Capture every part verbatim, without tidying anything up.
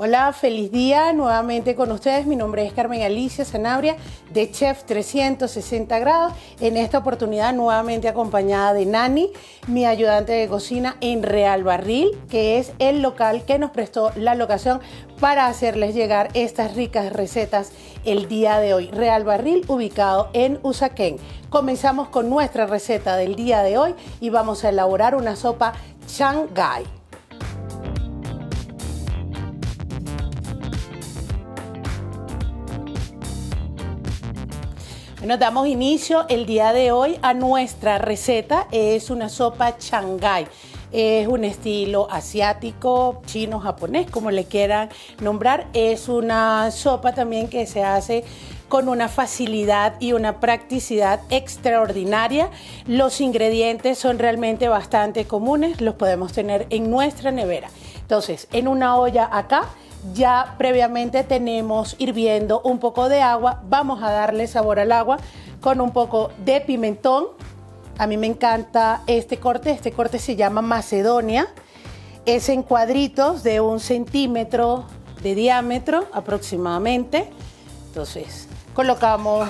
Hola, feliz día nuevamente con ustedes. Mi nombre es Carmen Alicia Sanabria de Chef trescientos sesenta grados. En esta oportunidad nuevamente acompañada de Nani, mi ayudante de cocina en Real Barril, que es el local que nos prestó la locación para hacerles llegar estas ricas recetas el día de hoy. Real Barril, ubicado en Usaquén. Comenzamos con nuestra receta del día de hoy y vamos a elaborar una sopa Shanghái. Bueno, damos inicio el día de hoy a nuestra receta. Es una sopa Shanghái. Es un estilo asiático, chino, japonés, como le quieran nombrar. Es una sopa también que se hace con una facilidad y una practicidad extraordinaria. Los ingredientes son realmente bastante comunes, los podemos tener en nuestra nevera. Entonces, en una olla acá, ya previamente tenemos hirviendo un poco de agua. Vamos a darle sabor al agua con un poco de pimentón. A mí me encanta este corte. Este corte se llama Macedonia. Es en cuadritos de un centímetro de diámetro aproximadamente. Entonces, colocamos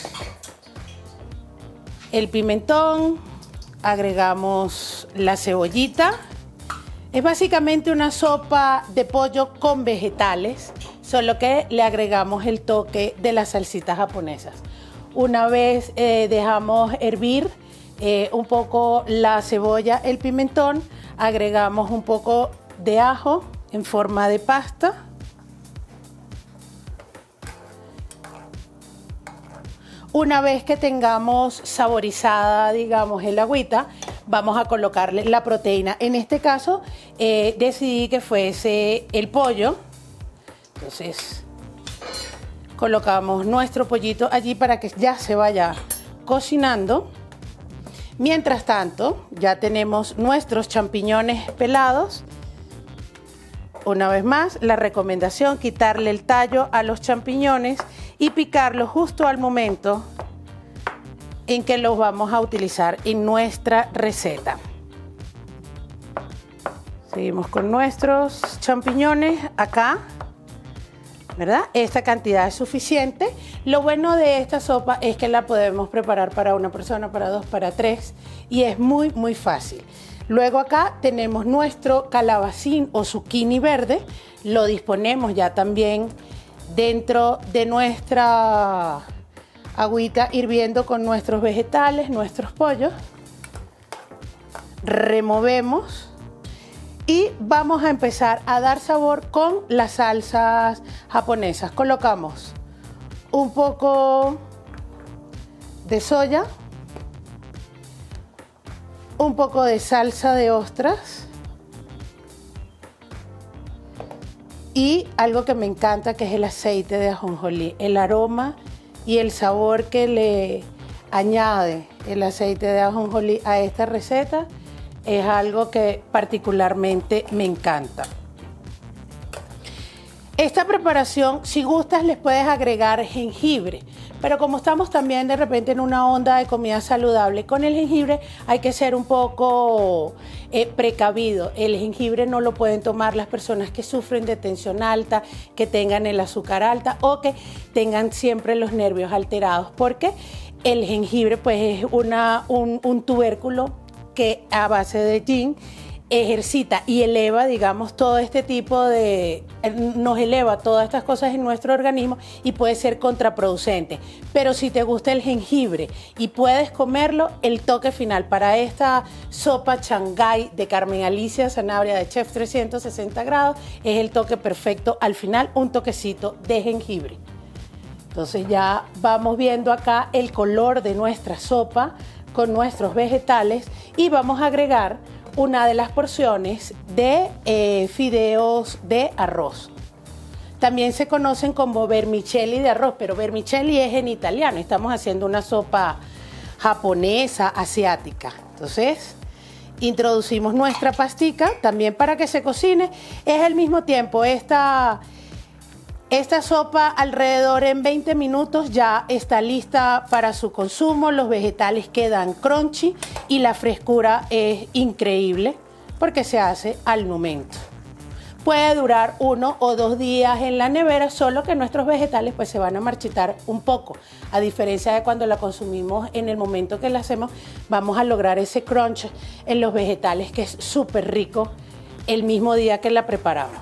el pimentón, agregamos la cebollita. Es básicamente una sopa de pollo con vegetales, solo que le agregamos el toque de las salsitas japonesas. Una vez eh, dejamos hervir eh, un poco la cebolla, el pimentón, agregamos un poco de ajo en forma de pasta. Una vez que tengamos saborizada, digamos, el agüita, vamos a colocarle la proteína. En este caso, eh, decidí que fuese el pollo. Entonces, colocamos nuestro pollito allí para que ya se vaya cocinando. Mientras tanto, ya tenemos nuestros champiñones pelados. Una vez más, la recomendación, quitarle el tallo a los champiñones y picarlos justo al momento en que los vamos a utilizar en nuestra receta. Seguimos con nuestros champiñones acá, ¿verdad? Esta cantidad es suficiente. Lo bueno de esta sopa es que la podemos preparar para una persona, para dos, para tres, y es muy, muy fácil. Luego acá tenemos nuestro calabacín o zucchini verde. Lo disponemos ya también dentro de nuestra agüita hirviendo con nuestros vegetales, nuestros pollos. Removemos y vamos a empezar a dar sabor con las salsas japonesas. Colocamos un poco de soya, un poco de salsa de ostras y algo que me encanta, que es el aceite de ajonjolí. El aroma y el sabor que le añade el aceite de ajonjolí a esta receta es algo que particularmente me encanta. Esta preparación, si gustas, les puedes agregar jengibre, pero como estamos también de repente en una onda de comida saludable, con el jengibre hay que ser un poco eh, precavido. El jengibre no lo pueden tomar las personas que sufren de tensión alta, que tengan el azúcar alta o que tengan siempre los nervios alterados, porque el jengibre pues es una, un, un tubérculo que a base de yin ejercita y eleva, digamos, todo este tipo de, nos eleva todas estas cosas en nuestro organismo y puede ser contraproducente. Pero si te gusta el jengibre y puedes comerlo, el toque final para esta sopa Shanghái de Carmen Alicia Sanabria de Chef trescientos sesenta grados es el toque perfecto al final, un toquecito de jengibre. Entonces ya vamos viendo acá el color de nuestra sopa con nuestros vegetales y vamos a agregar una de las porciones de eh, fideos de arroz. También se conocen como vermicelli de arroz, pero vermicelli es en italiano. Estamos haciendo una sopa japonesa, asiática. Entonces, introducimos nuestra pastica también para que se cocine. Es al mismo tiempo esta... Esta sopa alrededor en veinte minutos ya está lista para su consumo. Los vegetales quedan crunchy y la frescura es increíble porque se hace al momento. puede durar uno o dos días en la nevera, solo que nuestros vegetales pues se van a marchitar un poco. A diferencia de cuando la consumimos en el momento que la hacemos, vamos a lograr ese crunch en los vegetales que es súper rico el mismo día que la preparamos.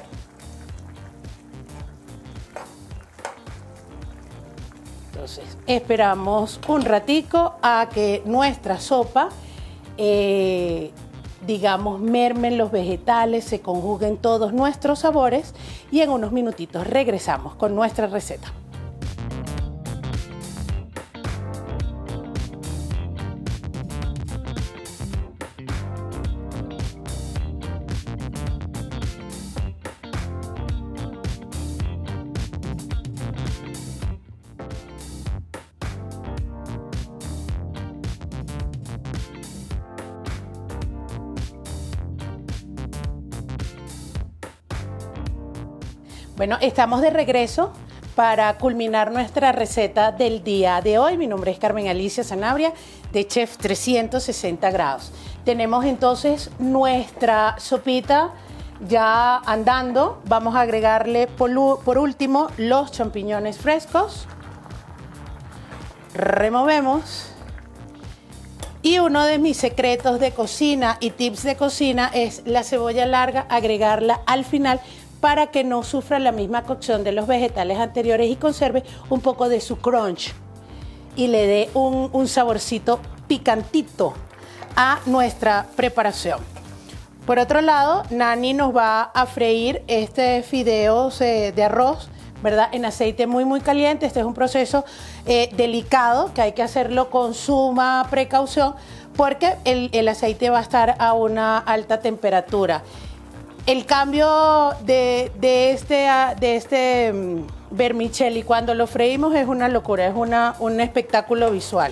Entonces esperamos un ratico a que nuestra sopa eh, digamos, mermen los vegetales, se conjuguen todos nuestros sabores y en unos minutitos regresamos con nuestra receta. Bueno, estamos de regreso para culminar nuestra receta del día de hoy. Mi nombre es Carmen Alicia Sanabria de Chef trescientos sesenta grados. Tenemos entonces nuestra sopita ya andando. Vamos a agregarle por, por último los champiñones frescos. Removemos. Y uno de mis secretos de cocina y tips de cocina es la cebolla larga, agregarla al final para que no sufra la misma cocción de los vegetales anteriores y conserve un poco de su crunch y le dé un, un saborcito picantito a nuestra preparación. Por otro lado, Nani nos va a freír este fideos eh, de arroz, ¿verdad? En aceite muy muy caliente. Este es un proceso eh, delicado que hay que hacerlo con suma precaución porque el, el aceite va a estar a una alta temperatura. El cambio de, de este, de este um, vermicelli cuando lo freímos es una locura, es una, un espectáculo visual.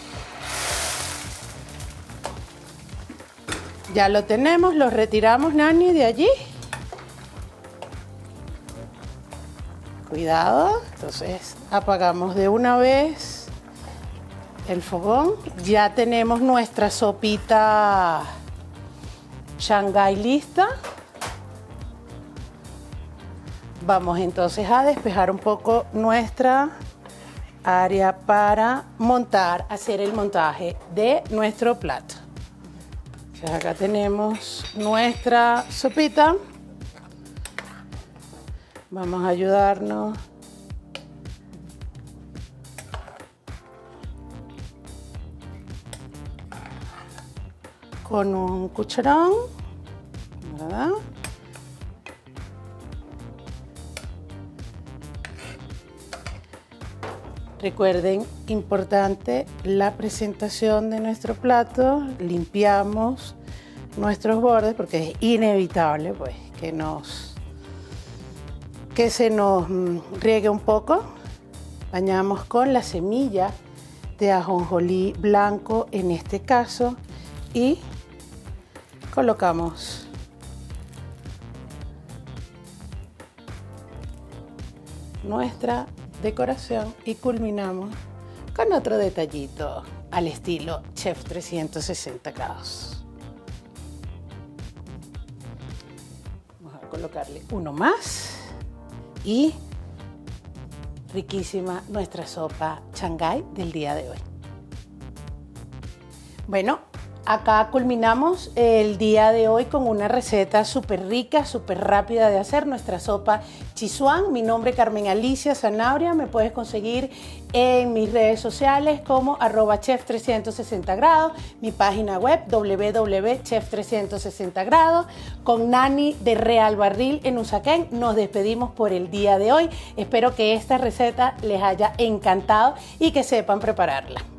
Ya lo tenemos, lo retiramos, Nani, de allí. Cuidado, entonces apagamos de una vez el fogón. Ya tenemos nuestra sopita Shanghái lista. Vamos entonces a despejar un poco nuestra área para montar, hacer el montaje de nuestro plato. Acá tenemos nuestra sopita. Vamos a ayudarnos con un cucharón, ¿verdad? Recuerden, importante la presentación de nuestro plato. Limpiamos nuestros bordes porque es inevitable pues, que, nos, que se nos riegue un poco. Bañamos con la semilla de ajonjolí blanco en este caso y colocamos nuestra decoración y culminamos con otro detallito al estilo Chef trescientos sesenta grados. Vamos a colocarle uno más y riquísima nuestra sopa Shanghái del día de hoy. Bueno, acá culminamos el día de hoy con una receta súper rica, súper rápida de hacer, nuestra sopa Szechuan. Mi nombre es Carmen Alicia Sanabria, me puedes conseguir en mis redes sociales como arroba chef trescientos sesenta grados, mi página web w w w punto chef trescientos sesenta grados. Con Nani de Real Barril en Usaquén nos despedimos por el día de hoy. Espero que esta receta les haya encantado y que sepan prepararla.